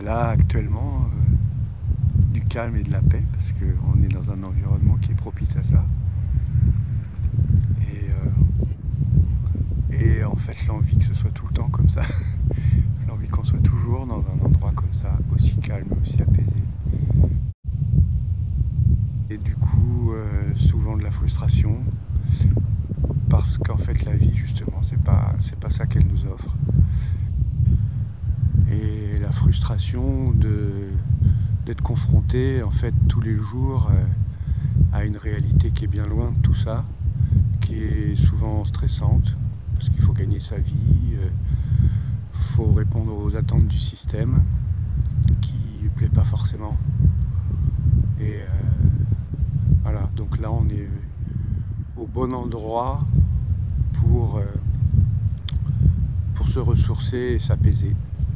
là actuellement du calme et de la paix parce qu'on est dans un environnement qui est propice à ça. Et en fait l'envie que ce soit tout le temps comme ça, l'envie qu'on soit toujours dans un endroit comme ça, aussi calme, aussi apaisé. Et du coup souvent de la frustration parce qu'en fait la vie justement c'est pas ça qu'elle nous offre. Et la frustration d'être confronté en fait tous les jours à une réalité qui est bien loin de tout ça, qui est souvent stressante parce qu'il faut gagner sa vie, faut répondre aux attentes du système qui ne plaît pas forcément. Et voilà, donc là on est au bon endroit pour se ressourcer et s'apaiser.